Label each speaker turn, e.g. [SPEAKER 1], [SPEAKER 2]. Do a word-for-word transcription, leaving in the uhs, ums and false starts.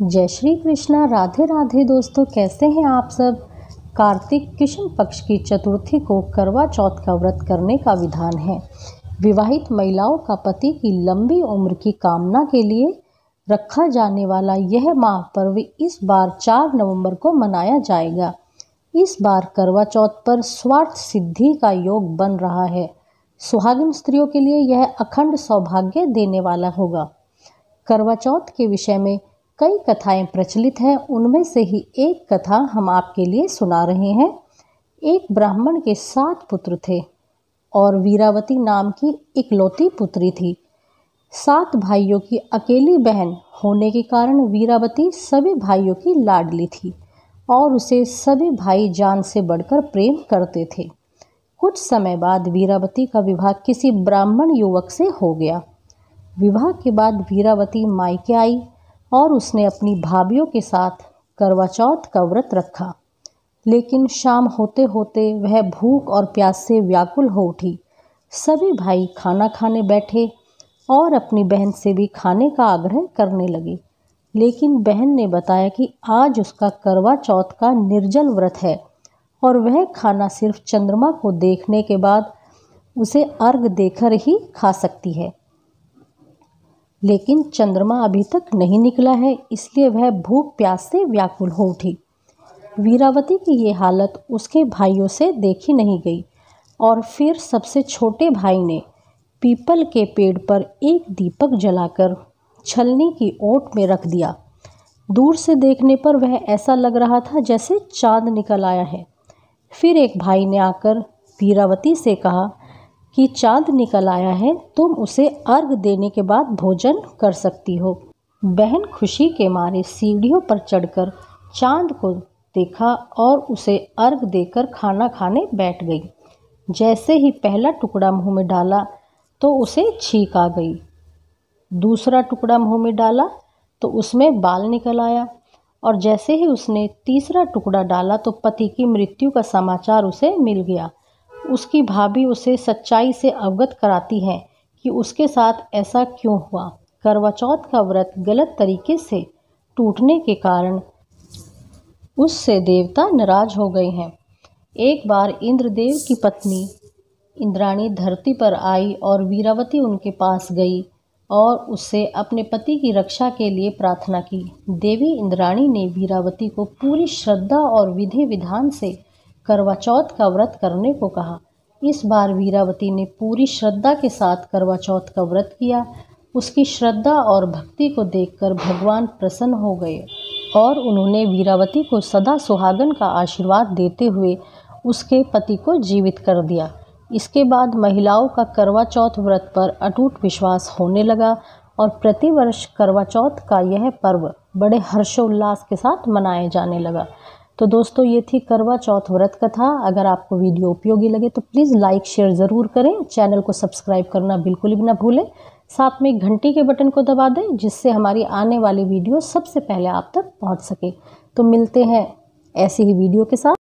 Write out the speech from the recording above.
[SPEAKER 1] जय श्री कृष्णा। राधे राधे दोस्तों, कैसे हैं आप सब। कार्तिक कृष्ण पक्ष की चतुर्थी को करवा चौथ का व्रत करने का विधान है। विवाहित महिलाओं का पति की लंबी उम्र की कामना के लिए रखा जाने वाला यह महापर्व इस बार चार नवंबर को मनाया जाएगा। इस बार करवा चौथ पर स्वार्थ सिद्धि का योग बन रहा है। सुहागिन स्त्रियों के लिए यह अखंड सौभाग्य देने वाला होगा। करवा चौथ के विषय में कई कथाएं प्रचलित हैं, उनमें से ही एक कथा हम आपके लिए सुना रहे हैं। एक ब्राह्मण के सात पुत्र थे और वीरावती नाम की इकलौती पुत्री थी। सात भाइयों की अकेली बहन होने के कारण वीरावती सभी भाइयों की लाडली थी और उसे सभी भाई जान से बढ़कर प्रेम करते थे। कुछ समय बाद वीरावती का विवाह किसी ब्राह्मण युवक से हो गया। विवाह के बाद वीरावती मायके आई और उसने अपनी भाभियों के साथ करवा चौथ का व्रत रखा। लेकिन शाम होते होते वह भूख और प्यास से व्याकुल हो उठी। सभी भाई खाना खाने बैठे और अपनी बहन से भी खाने का आग्रह करने लगे, लेकिन बहन ने बताया कि आज उसका करवा चौथ का निर्जल व्रत है और वह खाना सिर्फ चंद्रमा को देखने के बाद उसे अर्घ देकर ही खा सकती है। लेकिन चंद्रमा अभी तक नहीं निकला है, इसलिए वह भूख प्यास से व्याकुल हो उठी। वीरावती की ये हालत उसके भाइयों से देखी नहीं गई और फिर सबसे छोटे भाई ने पीपल के पेड़ पर एक दीपक जलाकर छलनी की ओट में रख दिया। दूर से देखने पर वह ऐसा लग रहा था जैसे चांद निकल आया है। फिर एक भाई ने आकर वीरावती से कहा कि चांद निकल आया है, तुम उसे अर्घ देने के बाद भोजन कर सकती हो। बहन खुशी के मारे सीढ़ियों पर चढ़कर चांद को देखा और उसे अर्घ देकर खाना खाने बैठ गई। जैसे ही पहला टुकड़ा मुंह में डाला तो उसे छींक आ गई। दूसरा टुकड़ा मुंह में डाला तो उसमें बाल निकल आया और जैसे ही उसने तीसरा टुकड़ा डाला तो पति की मृत्यु का समाचार उसे मिल गया। उसकी भाभी उसे सच्चाई से अवगत कराती है कि उसके साथ ऐसा क्यों हुआ। करवा चौथ का व्रत गलत तरीके से टूटने के कारण उससे देवता नाराज हो गए हैं। एक बार इंद्रदेव की पत्नी इंद्राणी धरती पर आई और वीरावती उनके पास गई और उससे अपने पति की रक्षा के लिए प्रार्थना की। देवी इंद्राणी ने वीरावती को पूरी श्रद्धा और विधि विधान से करवा चौथ का व्रत करने को कहा। इस बार वीरावती ने पूरी श्रद्धा के साथ करवा चौथ का व्रत किया। उसकी श्रद्धा और भक्ति को देखकर भगवान प्रसन्न हो गए और उन्होंने वीरावती को सदा सुहागन का आशीर्वाद देते हुए उसके पति को जीवित कर दिया। इसके बाद महिलाओं का करवा चौथ व्रत पर अटूट विश्वास होने लगा और प्रतिवर्ष करवा चौथ का यह पर्व बड़े हर्षोल्लास के साथ मनाया जाने लगा। तो दोस्तों, ये थी करवा चौथ व्रत कथा। अगर आपको वीडियो उपयोगी लगे तो प्लीज़ लाइक शेयर ज़रूर करें। चैनल को सब्सक्राइब करना बिल्कुल भी ना भूलें। साथ में घंटी के बटन को दबा दें जिससे हमारी आने वाली वीडियो सबसे पहले आप तक पहुंच सके। तो मिलते हैं ऐसी ही वीडियो के साथ।